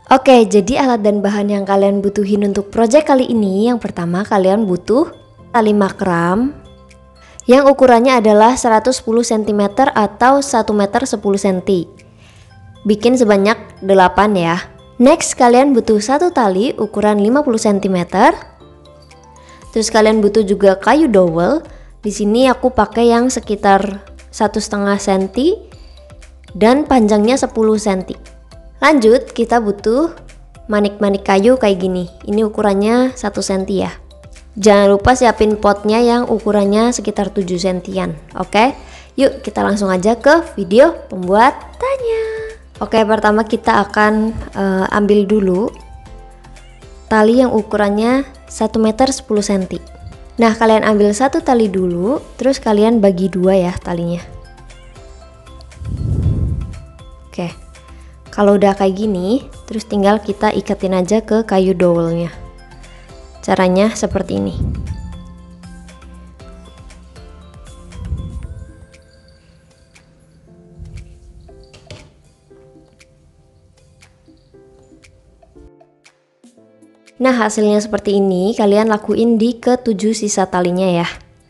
Oke, jadi alat dan bahan yang kalian butuhin untuk project kali ini, yang pertama kalian butuh tali makram yang ukurannya adalah 110 cm atau 1 meter 10 cm. Bikin sebanyak 8 ya. Next, kalian butuh satu tali ukuran 50 cm. Terus kalian butuh juga kayu dowel. Di sini aku pakai yang sekitar 1,5 cm dan panjangnya 10 cm. Lanjut, kita butuh manik-manik kayu kayak gini. Ini ukurannya 1 cm ya. Jangan lupa siapin potnya yang ukurannya sekitar 7 cm. Oke, yuk kita langsung aja ke video pembuatannya. Oke, pertama kita akan ambil dulu tali yang ukurannya 1 meter 10 cm. Nah, kalian ambil satu tali dulu, terus kalian bagi dua ya talinya. Oke, kalau udah kayak gini, terus tinggal kita ikatin aja ke kayu dowelnya. Caranya seperti ini. Nah, hasilnya seperti ini. Kalian lakuin di ke-7 sisa talinya ya.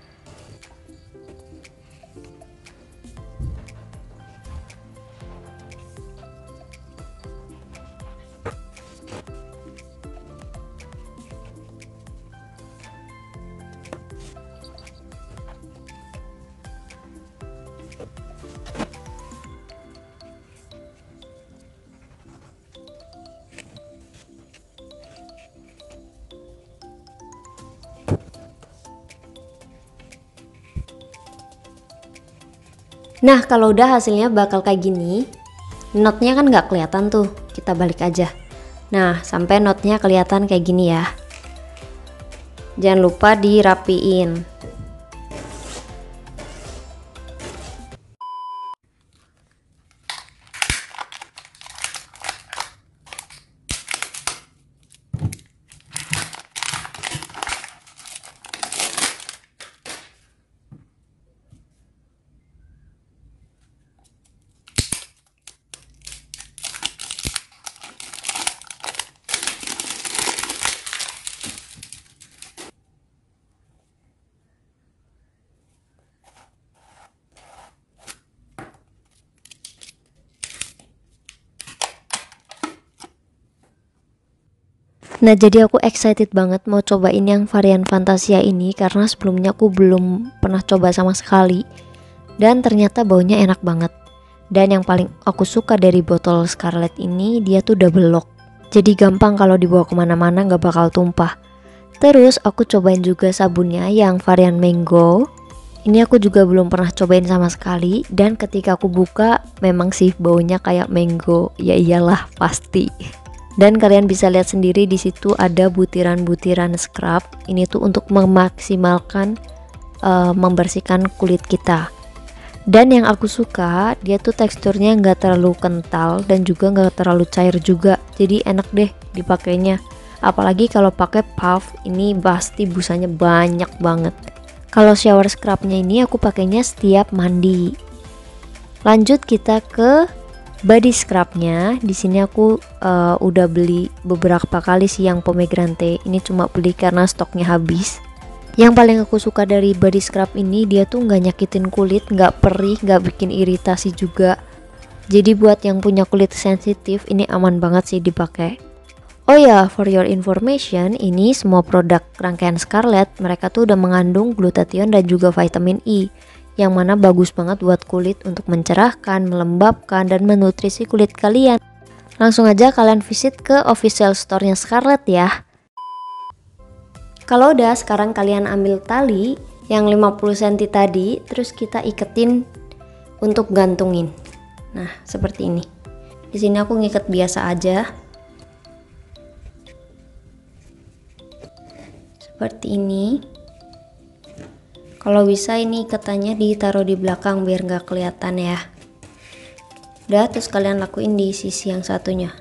Nah, kalau udah hasilnya bakal kayak gini, knotnya kan nggak kelihatan tuh, kita balik aja. Nah, sampai knotnya kelihatan kayak gini ya. Jangan lupa dirapiin. Nah, jadi aku excited banget mau cobain yang varian Fantasia ini karena sebelumnya aku belum pernah coba sama sekali. Dan ternyata baunya enak banget. Dan yang paling aku suka dari botol Scarlett ini, dia tuh double lock. Jadi gampang kalau dibawa kemana-mana gak bakal tumpah. Terus aku cobain juga sabunnya yang varian mango. Ini aku juga belum pernah cobain sama sekali. Dan ketika aku buka, memang sih baunya kayak mango. Ya iyalah, pasti. Dan kalian bisa lihat sendiri di situ ada butiran-butiran scrub. Ini tuh untuk memaksimalkan membersihkan kulit kita. Dan yang aku suka, dia tuh teksturnya nggak terlalu kental dan juga nggak terlalu cair juga. Jadi enak deh dipakainya. Apalagi kalau pakai puff, ini pasti busanya banyak banget. Kalau shower scrubnya ini aku pakainya setiap mandi. Lanjut kita ke body scrubnya. Di sini aku udah beli beberapa kali sih yang pomegranate. Ini cuma beli karena stoknya habis. Yang paling aku suka dari body scrub ini, dia tuh nggak nyakitin kulit, nggak perih, nggak bikin iritasi juga. Jadi buat yang punya kulit sensitif, ini aman banget sih dipakai. Oh ya, for your information, ini semua produk rangkaian Scarlett, mereka tuh udah mengandung glutathione dan juga vitamin E, yang mana bagus banget buat kulit untuk mencerahkan, melembabkan, dan menutrisi kulit kalian. Langsung aja kalian visit ke official store-nya Scarlett ya. Kalau udah, sekarang kalian ambil tali yang 50 cm tadi, terus kita iketin untuk gantungin. Nah, seperti ini. Di sini aku ngiket biasa aja. Seperti ini. Kalau bisa ini iketannya ditaruh di belakang biar nggak kelihatan ya. Udah, terus kalian lakuin di sisi yang satunya.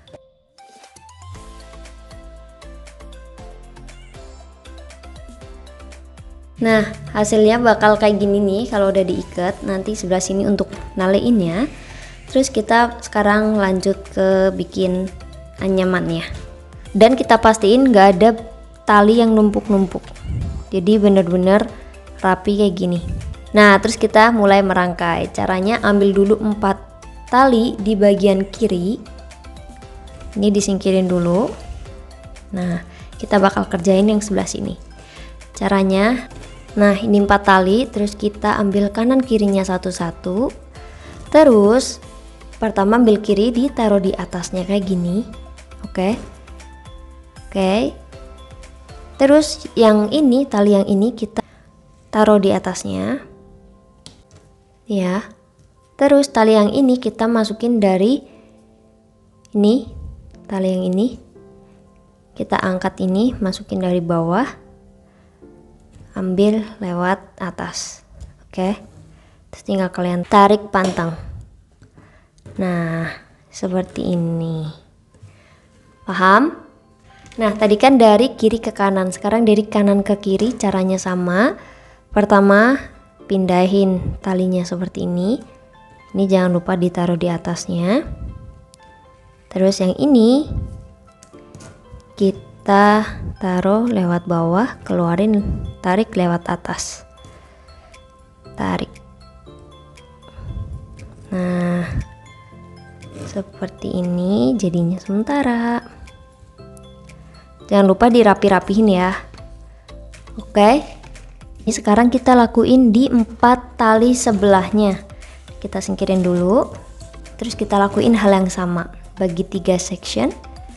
Nah, hasilnya bakal kayak gini nih kalau udah diikat. Nanti sebelah sini untuk naleinnya. Terus kita sekarang lanjut ke bikin anyamannya. Dan kita pastiin nggak ada tali yang numpuk-numpuk. Jadi bener-bener rapi kayak gini. Nah, terus kita mulai merangkai. Caranya ambil dulu 4 tali di bagian kiri. Ini disingkirin dulu. Nah, kita bakal kerjain yang sebelah sini. Caranya, nah ini 4 tali, terus kita ambil kanan kirinya satu-satu. Terus pertama ambil kiri, ditaruh di atasnya kayak gini. Oke. Terus yang ini, tali yang ini kita taruh di atasnya. Ya. Terus tali yang ini kita masukin dari ini, tali yang ini. Kita angkat ini, masukin dari bawah. Ambil lewat atas. Oke. Terus tinggal kalian tarik pantang. Nah, seperti ini. Paham? Nah, tadi kan dari kiri ke kanan, sekarang dari kanan ke kiri caranya sama. Pertama, pindahin talinya seperti ini. Ini jangan lupa ditaruh di atasnya. Terus yang ini kita taruh lewat bawah, keluarin, tarik lewat atas. Tarik. Nah, seperti ini jadinya sementara. Jangan lupa dirapi-rapihin ya. Oke. Ini sekarang kita lakuin di 4 tali sebelahnya. Kita singkirin dulu. Terus kita lakuin hal yang sama. Bagi 3 section.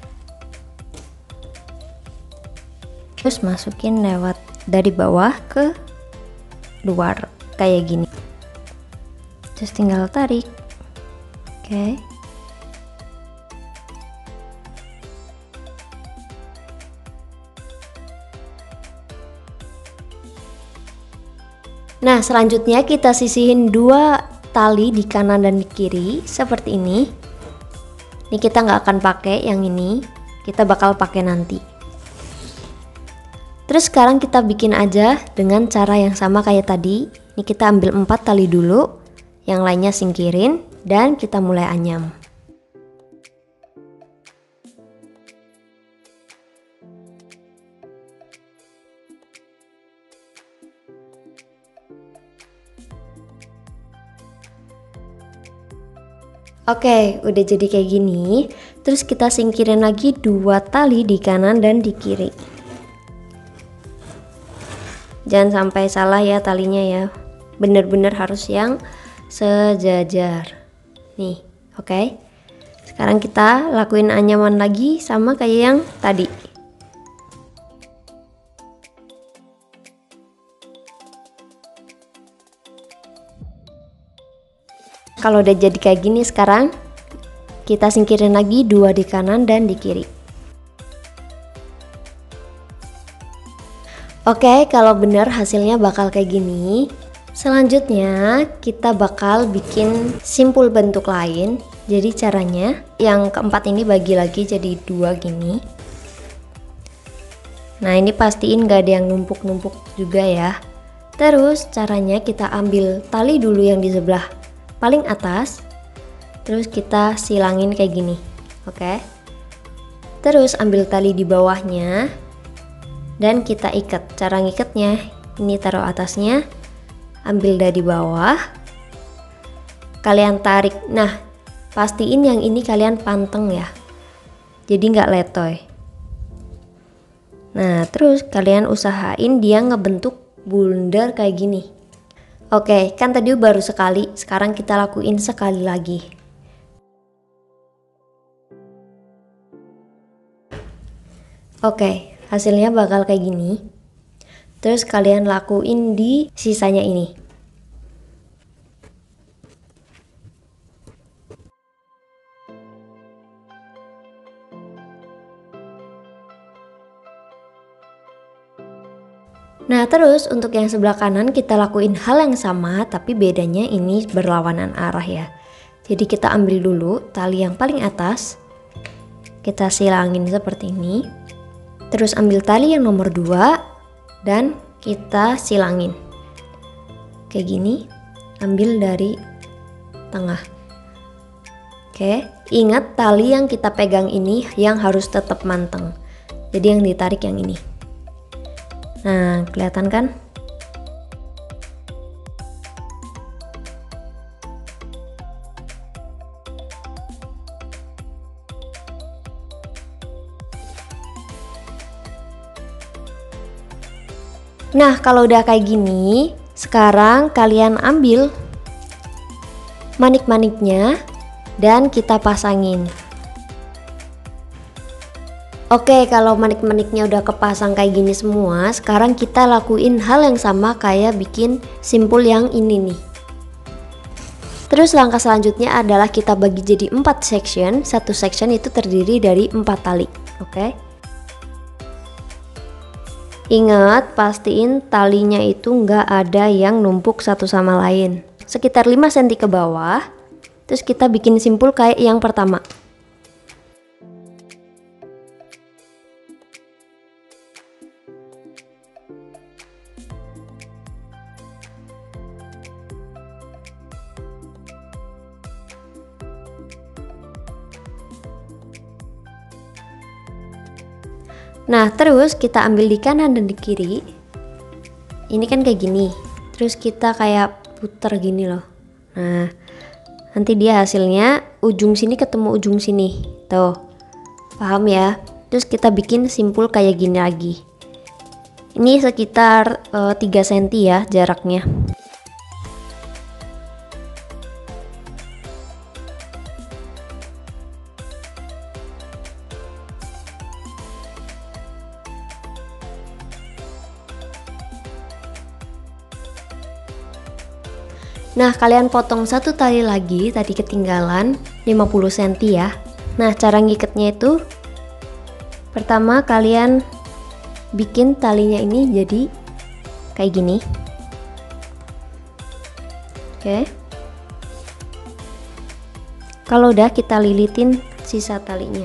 Terus masukin lewat dari bawah ke luar kayak gini. Terus tinggal tarik. Oke. Nah, selanjutnya kita sisihin 2 tali di kanan dan di kiri seperti ini. Ini kita nggak akan pakai yang ini, kita bakal pakai nanti. Terus sekarang kita bikin aja dengan cara yang sama kayak tadi. Ini kita ambil 4 tali dulu, yang lainnya singkirin, dan kita mulai anyam. Oke, udah jadi kayak gini. Terus kita singkirin lagi 2 tali di kanan dan di kiri. Jangan sampai salah ya talinya ya. Bener-bener harus yang sejajar. Nih, oke. Sekarang kita lakuin anyaman lagi sama kayak yang tadi. Kalau udah jadi kayak gini sekarang kita singkirin lagi 2 di kanan dan di kiri. Oke, kalau benar hasilnya bakal kayak gini. Selanjutnya kita bakal bikin simpul bentuk lain. Jadi caranya yang keempat ini bagi lagi jadi 2 gini. Nah, ini pastiin gak ada yang numpuk-numpuk juga ya. Terus caranya kita ambil tali dulu yang di sebelah paling atas, terus kita silangin kayak gini. Oke. Terus ambil tali di bawahnya dan kita ikat. Cara ngikatnya, ini taruh atasnya, ambil dari bawah, kalian tarik. Nah, pastiin yang ini kalian panteng ya, jadi nggak letoy. Nah, terus kalian usahain dia ngebentuk bundar kayak gini. Oke, kan tadi baru sekali, sekarang kita lakuin sekali lagi. Oke, hasilnya bakal kayak gini. Terus kalian lakuin di sisanya ini. Nah, terus untuk yang sebelah kanan kita lakuin hal yang sama, tapi bedanya ini berlawanan arah ya. Jadi kita ambil dulu tali yang paling atas, kita silangin seperti ini. Terus ambil tali yang nomor 2 dan kita silangin. Kayak gini, ambil dari tengah. Oke, ingat tali yang kita pegang ini yang harus tetap manteng. Jadi yang ditarik yang ini. Nah, kelihatan kan? Nah, kalau udah kayak gini, sekarang kalian ambil manik-maniknya dan kita pasangin. Oke, kalau manik-maniknya udah kepasang kayak gini semua, sekarang kita lakuin hal yang sama kayak bikin simpul yang ini nih. Terus langkah selanjutnya adalah kita bagi jadi 4 section. Satu section itu terdiri dari 4 tali. Oke. Ingat, pastiin talinya itu nggak ada yang numpuk satu sama lain. Sekitar 5 cm ke bawah. Terus kita bikin simpul kayak yang pertama. Nah, terus kita ambil di kanan dan di kiri. Ini kan kayak gini. Terus kita kayak puter gini loh. Nah, nanti dia hasilnya ujung sini ketemu ujung sini. Tuh. Paham ya? Terus kita bikin simpul kayak gini lagi. Ini sekitar 3 cm ya jaraknya. Nah, kalian potong satu tali lagi, tadi ketinggalan 50 cm ya. Nah, cara ngikatnya itu pertama kalian bikin talinya ini jadi kayak gini. Oke. Kalau udah, kita lilitin sisa talinya.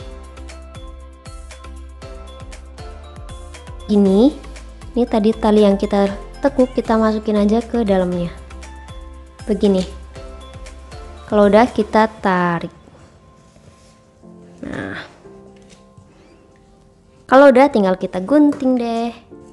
Ini tadi tali yang kita tekuk, kita masukin aja ke dalamnya. Begini. Kalau udah, kita tarik. Nah, kalau udah tinggal kita gunting deh.